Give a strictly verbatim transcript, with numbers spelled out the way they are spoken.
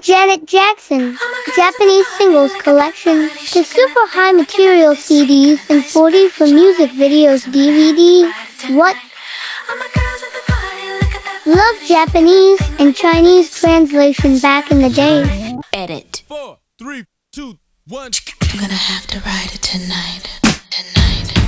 Janet Jackson, Japanese Singles Collection, the super high material C Ds and forty for music videos D V D. What? Love Japanese and Chinese translation back in the days. Edit. Four, three, two, one. I'm gonna have to ride it tonight. Tonight.